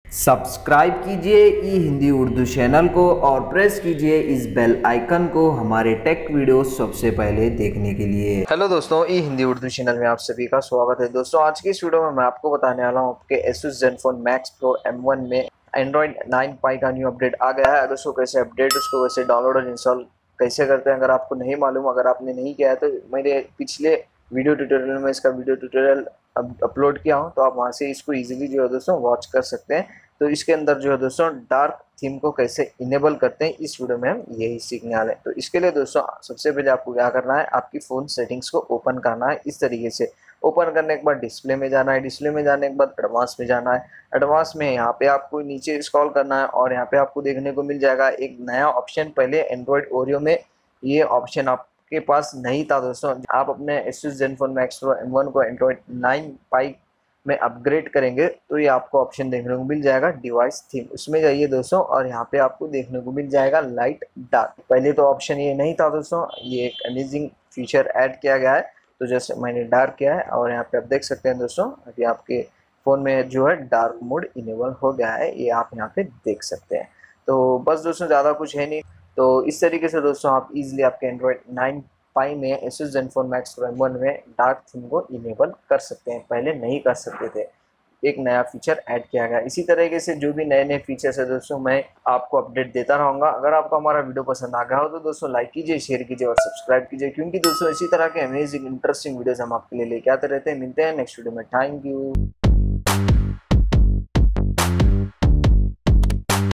Subscribe कीजिए ई Hindi Urdu channel को और प्रेस कीजिए इस बेल आइकन को हमारे टेक वीडियो सबसे पहले देखने के लिए। हेलो दोस्तों, ई हिंदी उर्दू चैनल में आप सभी का स्वागत है। दोस्तों, आज की इस वीडियो में मैं आपको बताने वाला हूँ आपके Asus Zenfone Max Pro M1 में Android 9 Pie का न्यू अपडेट आ गया है। अगर उसको कैसे अपडेट, उसको कैसे डाउनलोड और इंस्टॉल कैसे करते हैं, अगर आपको नहीं मालूम, अगर आपने नहीं किया है तो मेरे पिछले वीडियो ट्यूटोरियल में इसका वीडियो ट्यूटोरियल अपलोड किया हूँ, तो आप वहाँ से इसको इजीली जो है दोस्तों वॉच कर सकते हैं। तो इसके अंदर जो है दोस्तों डार्क थीम को कैसे इनेबल करते हैं, इस वीडियो में हम यही सीखने वाले हैं। तो इसके लिए दोस्तों सबसे पहले आपको क्या करना है, आपकी फ़ोन सेटिंग्स को ओपन करना है। इस तरीके से ओपन करने के बाद डिस्प्ले में जाना है, डिस्प्ले में जाने के बाद एडवांस में जाना है। एडवांस में यहाँ पे आपको नीचे स्क्रॉल करना है और यहाँ पे आपको देखने को मिल जाएगा एक नया ऑप्शन। पहले एंड्रॉयड ओरियो में ये ऑप्शन आपके पास नहीं था दोस्तों। आप अपने Asus Zenfone Max Pro M1 को एंड्रॉयड 9 पाई में अपग्रेड करेंगे तो ये आपको ऑप्शन देखने को मिल जाएगा डिवाइस थीम। उसमें जाइए दोस्तों और यहाँ पे आपको देखने को मिल जाएगा लाइट डार्क। पहले तो ऑप्शन ये नहीं था दोस्तों, ये एक अमेजिंग फीचर ऐड किया गया है। तो जैसे मैंने डार्क किया है और यहाँ पे आप देख सकते हैं दोस्तों, अभी आपके फ़ोन में जो है डार्क मोड इनेबल हो गया है, ये आप यहाँ पे देख सकते हैं। तो बस दोस्तों, ज़्यादा कुछ है नहीं। तो इस तरीके से दोस्तों आप इजीली आपके एंड्रॉयड 9 पाई में Asus Zenfone Max Pro M1 में डार्क थीम को इनेबल कर सकते हैं, पहले नहीं कर सकते थे। एक नया फीचर ऐड किया गया। इसी तरीके से जो भी नए नए फीचर्स है दोस्तों, मैं आपको अपडेट देता रहूँगा। अगर आपको हमारा वीडियो पसंद आ गया हो तो दोस्तों लाइक कीजिए, शेयर कीजिए और सब्सक्राइब कीजिए, क्योंकि दोस्तों इसी तरह के अमेजिंग इंटरेस्टिंग वीडियोस हम आपके लिए लेके आते रहते हैं। मिलते हैं नेक्स्ट वीडियो में। Thank you.